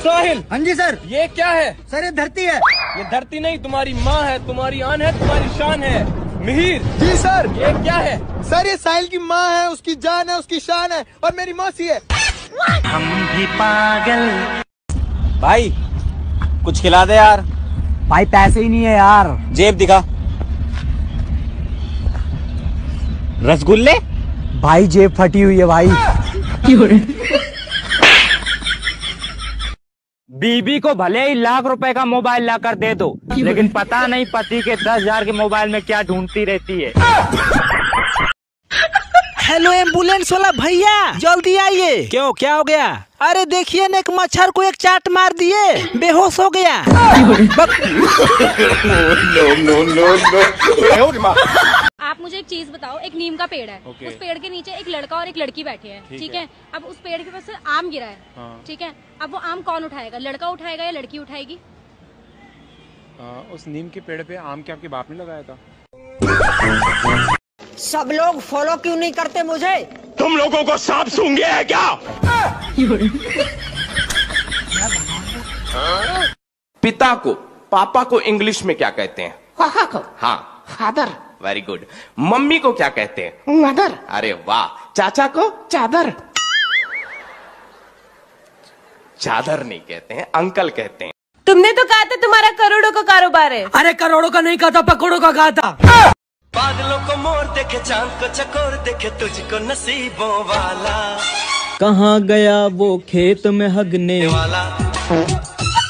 साहिल। हाँ जी सर। ये क्या है? सर ये धरती है। ये धरती नहीं, तुम्हारी माँ है, तुम्हारी आन है, तुम्हारी शान है। मिहिर। जी सर। ये क्या है? सर ये साहिल की माँ है, उसकी जान है, उसकी शान है और मेरी मौसी है। हम भी पागल। भाई कुछ खिला दे यार। भाई पैसे ही नहीं है यार। जेब दिखा। रसगुल्ले। भाई जेब फटी हुई है भाई। बीबी को भले ही ₹1,00,000 का मोबाइल लाकर दे दो, लेकिन पता नहीं पति के 10,000 के मोबाइल में क्या ढूंढती रहती है। हेलो एम्बुलेंस वाला भैया, जल्दी आइए। क्यों, क्या हो गया? अरे देखिए ना, एक मच्छर को एक चाट मार दिए, बेहोश हो गया। आप मुझे एक चीज बताओ, एक नीम का पेड़ है, उस पेड़ के नीचे एक लड़का और एक लड़की बैठे हैं, ठीक है। अब उस पेड़ के पास से आम गिरा है, ठीक है। अब वो आम कौन उठाएगा, लड़का उठाएगा या लड़की उठाएगी? उस नीम के पेड़ पे आम के आपके बाप ने लगाया था। सब लोग फॉलो क्यों नहीं करते मुझे? तुम लोगों को सांप सूंघ गया है क्या? पिता को, पापा को इंग्लिश में क्या कहते हैं? पापा को? हाँ, फादर। Very good. मम्मी को क्या कहते हैं? मदर। अरे वाह। चाचा को? चादर। चादर नहीं कहते हैं, अंकल कहते हैं। तुमने तो कहा था तुम्हारा करोड़ों का कारोबार है। अरे करोड़ों का नहीं कहा था, पकड़ों का कहा था। बादलों को मोर देखे, चांद को चकोर देखे, तुझको नसीबों वाला। कहाँ गया वो खेत में हगने वाला।